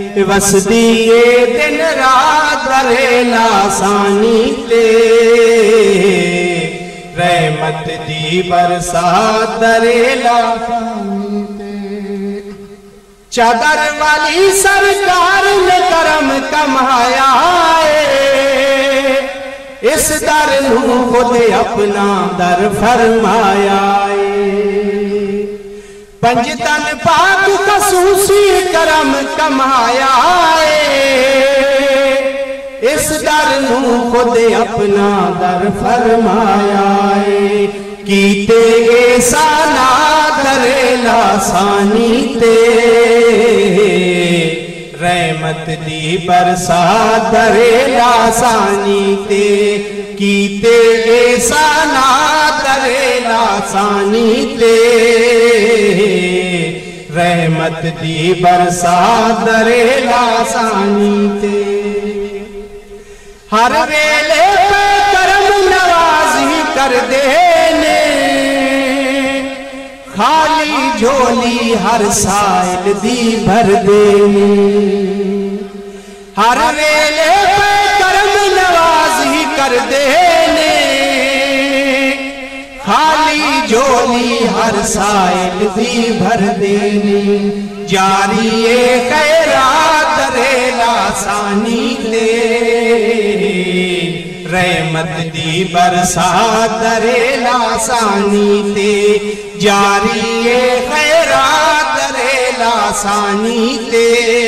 वसदी ए दिन रात दरे लासानी ते रहमत दी बरसात दरे लासानी ते। चादर वाली सरकार ने करम कमाया है, इस दर नू खुद अपना दर फरमाया है। पंजतन पाक खसूसी करम कमाया है, इस दर नू खुद अपना दर फरमाया है। कीते एहसाना दरे लासानी ते रहमत दी बरसात दरे लासानी ते। कीते एहसाना दरे लासानी ते रहमत दी बरसात दरे लासानी ते। हर वेले पे करम नवाजी कर देने, खाली झोली हर साइल दी भर देने। हर वेले पे करम नवाजी कर देने, खाली झोली हर साइल दी भर देने। जारी ए खैरात दरे लासानी ते रहमत दी बरसात दरे लासानी ते। जारी ए खैरात दरे लासानी ते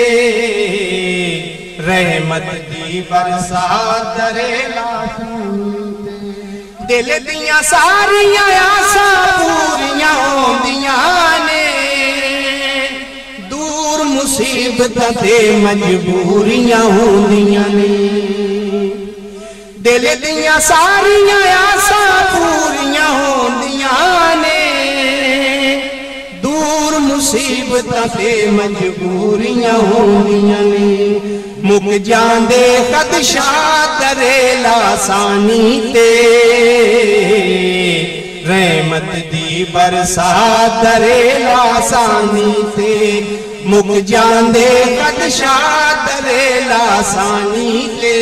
रहमत दी बरसात दरे लासानी ते। दिल दियां सारियां आसां पूरियां होंदियां ने, दूर मुसीबतां ते मजबूरियां होंदियां ने। दिल दियां सारियां आसां पूरियां होंदियां ने, दूर मुसीबतां ते मजबूरियां होंदियां ने। मुक जांदे खदशा दरे लासानी ते रहमत दी बरसात दरे लासानी ते। मुक जांदे खदशा दरे लासानी ते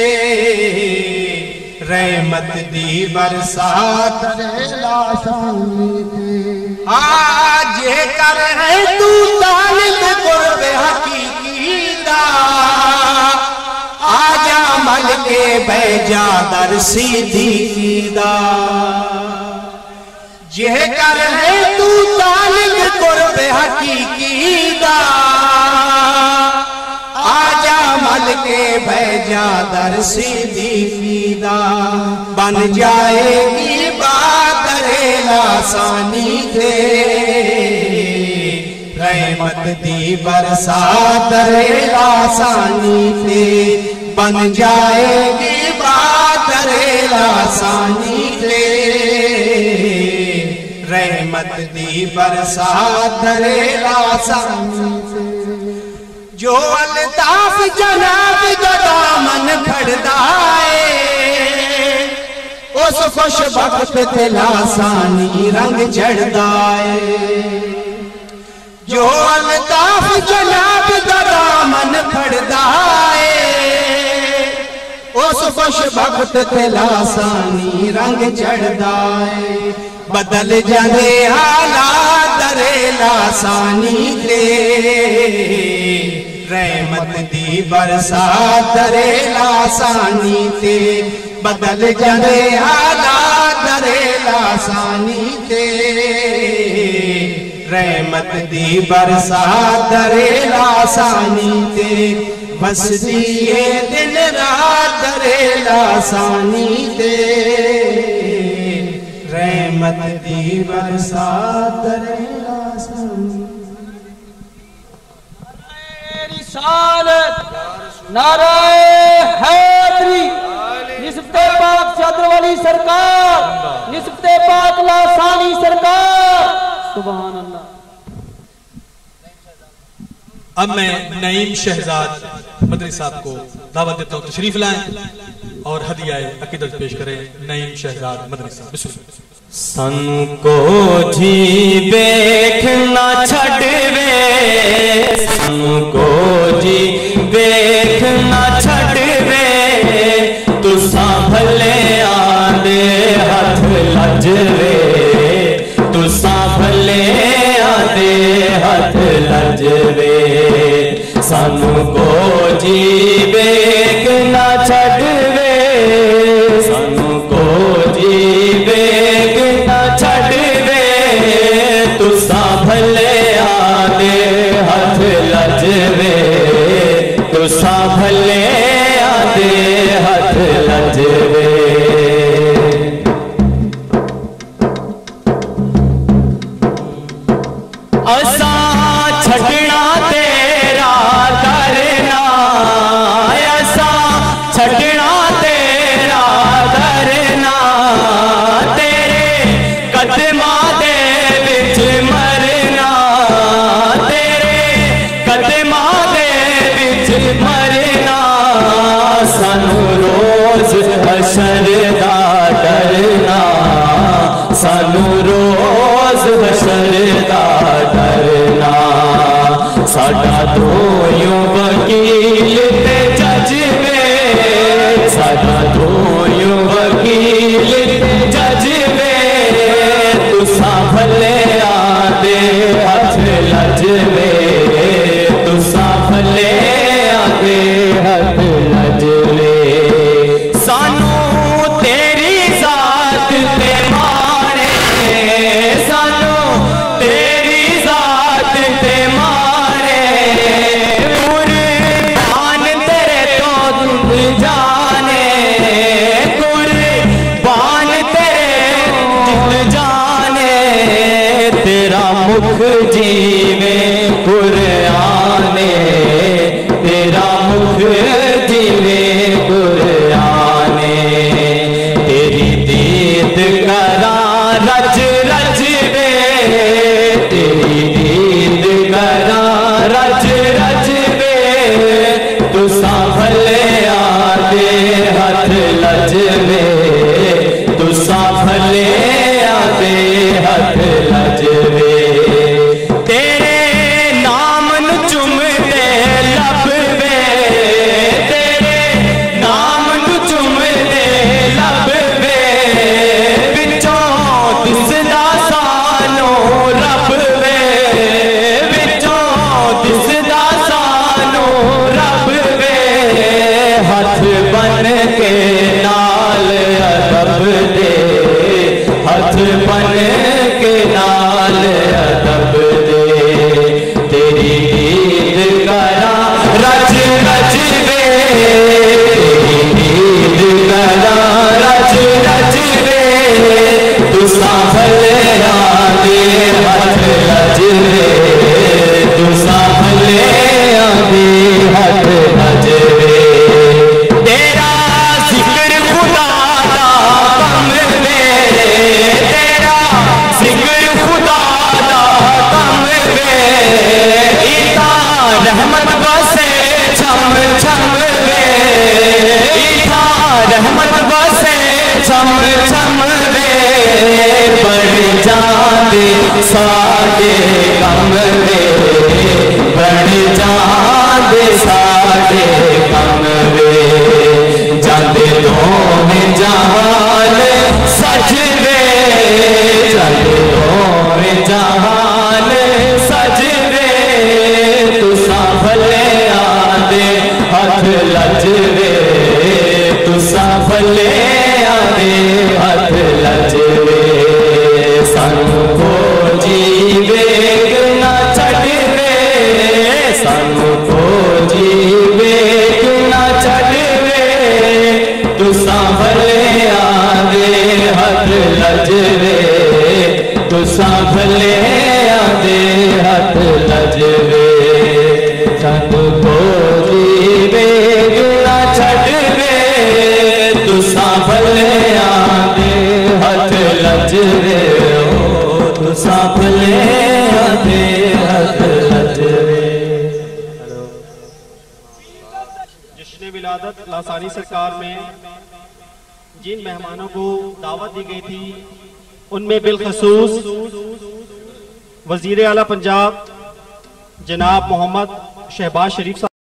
रहमत दी बरसात दरे लासानी ते। आज कर है तू तालिब कुर्ब हकीकी दा, आजा मल के बैजा दर सीधी दा। जे कर है तू तालिब कुर्ब हकीकी दा, आजा मल के बैजा दर सीधी दा। बन जाएगी बात दरे लासानी ते रहमत दी बरसात दरे लासानी ते। बन जाएगी बात दरे लासानी ते रहमत दी बरसात दरे लासानी ते। जो अल्ताफ जनाब दा दामन फड़दा है, उस खुश वक्त ते लासानी रंग चढ़दा है। जो अल्ताफ जनाब दा दामन फड़दा है, उस खुश वक्त ते लासानी रंग चढ़दा है। बदल जाने हालात दरे लासानी ते रहमत दी बरसात दरे लासानी ते। बदल जाने हालात दरे लासानी ते रहमत दी बरसात दरे लासानी ते। बसदी ए दिन रात दरे लासानी ते रहमत दी बरसात दरे लासानी। रिसालत नाराए हैदरी, निस्बते पाक चादर वाली सरकार, निस्बते पाक लासानी सरकार। सुभान अल्लाह। अब मैं नईम शहजाद मदनी साहब को दावत देता हूँ तशरीफ लाएं और हदियाए अकीदत पेश करें। नईम शहजाद मदनी साहब। सन को जी देखना छड़वे सानू को जी देखना छड़वे तुसा भले आदे हथ लजवे तुसा भले आदे हथ लजवे सानू को जी देखना छड़वे सानू को जी देखना छड़वे तुसा भले आदे हथ लजवे तुसा भले आदे हथ लजवे असा छड़ना तेरा करना असा छड़ना तेरा करना तेरे कदमां दे विच मरना तेरे कदमां दे विच मरना सानू रोज हशर दा डरना सानू रोज हशर दा डरना साडा तो यूं वकील ते जज वे साडा तो यूं वकील ते जज वे तुसा भले आदे हथ लजवे तुसा भले आदे हथ लजवे सानू तेरी जात ते माने सानू तेरी जात ते माने कुर्बान तेरे तो दुध जाने कुर्बान तेरे दुध जाने तेरा मुख जीवे कुराने तेरा मुख जीवे कुराने तेरी दीद करा रज रज वे तेरी दीद करा रज रज वे तुसा भले आदे हथ लजवे तुसा भले आदे हथ लजवे तेरे नाम नु चुमदे लभवे तेरे नाम नु चुमदे लभवे विचों दिसदा सानू रब वे विचों दिसदा सानू रब वे हथ बन के नाल अदब दे हथ बन के नाल अदब दे तेरी दीद करा रज रज वे तेरी दीद करा रज रज वे तुसा भले आदे हथ लजवे तुसा भले आदे हथ लजवे तेरा जिक्र खुदा दा कम वे तेरा जिक्र खुदा दा कम वे इता रहमत बसे छम छम वे इता रहमत बसे छम छम वे बढ़ जाते साडे कम वे बढ़ जाते साडे कम वे जाते दोवें जहान सजवे जाते दोवें जहान सजवे तुसा भले आदे हथ लजवे तुसा भले आदे हथ लजवे सानू को जीवे ना छड़वे सानू को जीवे ना छड़वे तुसा भले आदे हथ लजवे तुसा भले आदे हथ लजवे सानू को जीवे ना छड़वे तुसा भले आदे हथ लजवे तुसा भले आदे हथ लजवे। जश्न विलादत लासानी सरकार में जिन मेहमानों को दावत दी गई थी उनमें बिलखसूस वजीर आला पंजाब जनाब मोहम्मद शहबाज शरीफ साहब